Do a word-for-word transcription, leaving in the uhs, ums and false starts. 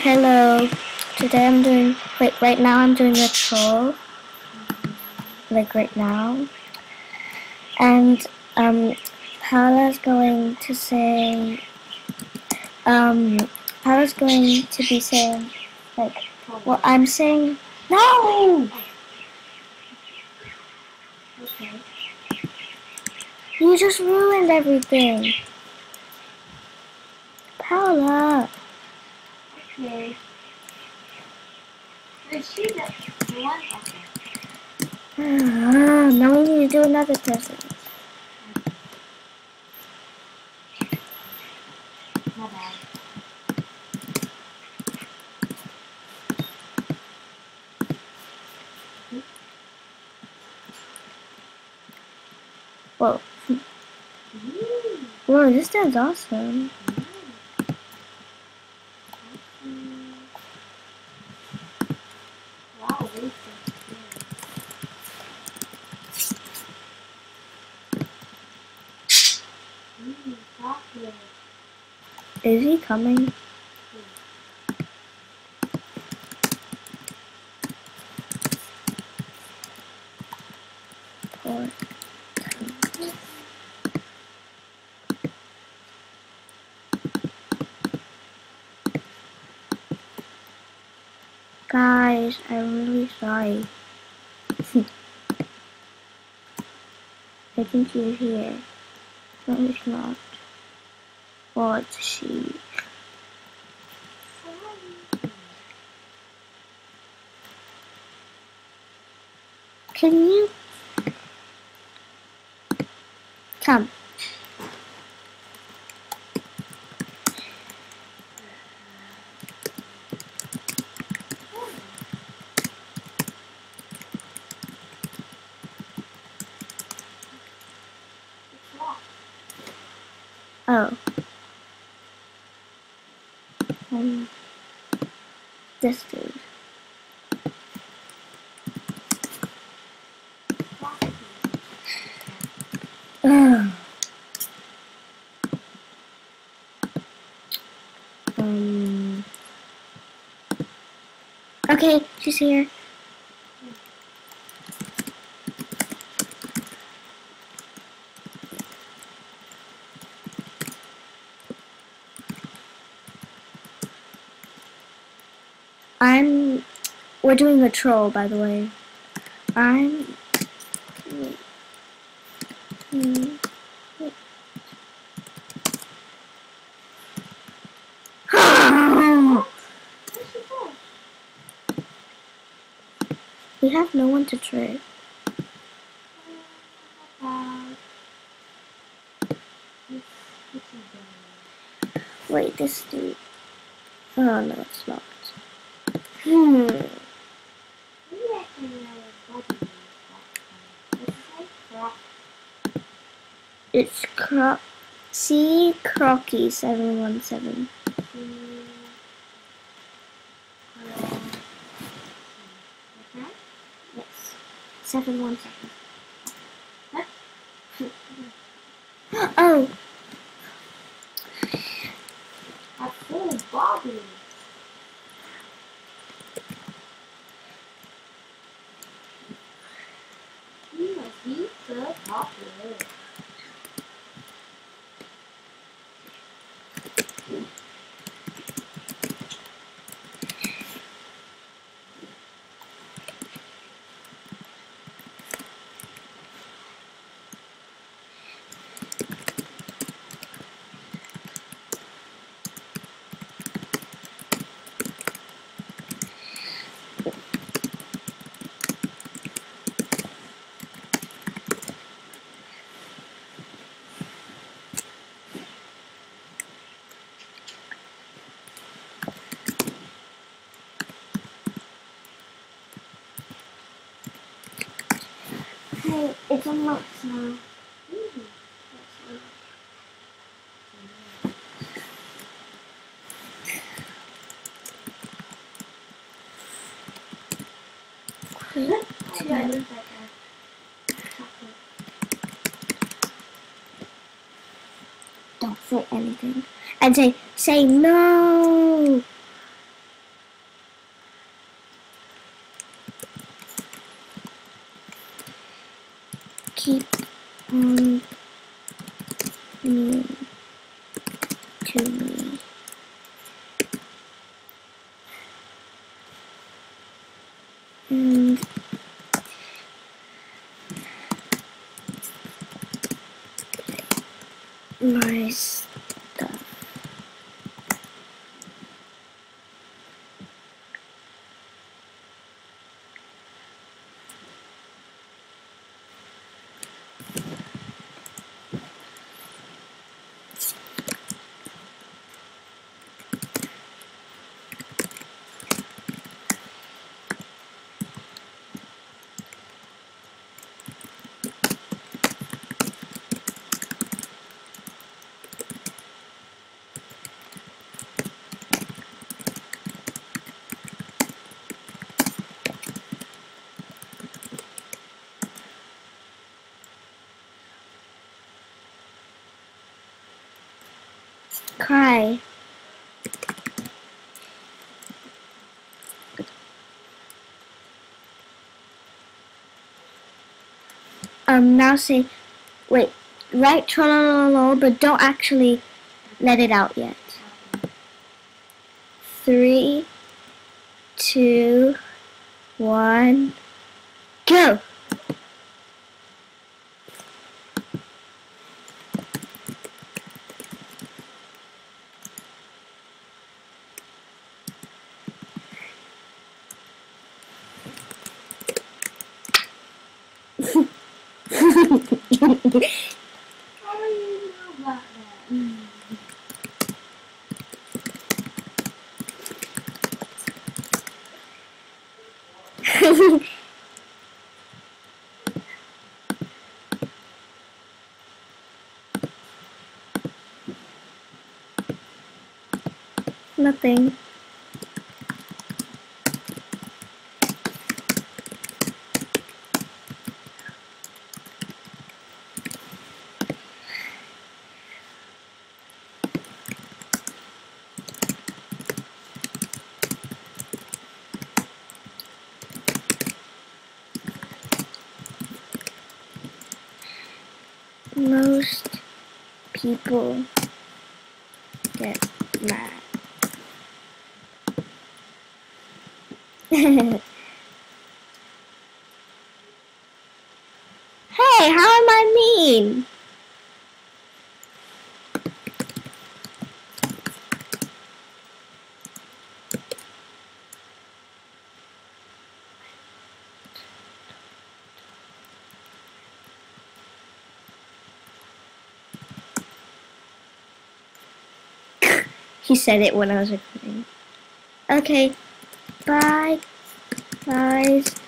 Hello. Today I'm doing, wait, right now I'm doing a troll. Like right now. And, um, Paula's going to say, um, Paula's going to be saying, like, well, I'm saying, no! Okay. You just ruined everything. Paula. Okay. Is she the, the one? Okay. Uh, now we need to do another test. My bad. Whoa. Ooh. Whoa, this sounds awesome. Wow, wait. Ooh, chocolate. Is he coming? Poor. Guys, I'm really sorry. I think you're here. No, he's not. Well, it's she. Can you come? Oh. Um, this dude. Ugh. Um. Okay, she's here. I'm. We're doing a troll, by the way. I'm. Hmm. We have no one to trick. Wait, this dude. Oh no, it's not. Hmm. It's Cro- C Crocky seven one seven. Yes. seven one seven. Oh! A full body. You must be so popular. Hey, it's unlocked now. Yeah. Don't say anything. And say, say no! keep on mean to me. And my stuff. Cry. Um, now say, wait, write trolololo, but don't actually let it out yet. Three, two, one, go! How do you know about that? Nothing. Most people get mad. Hey, how am I mean? He said it when I was recording. Okay, bye, guys.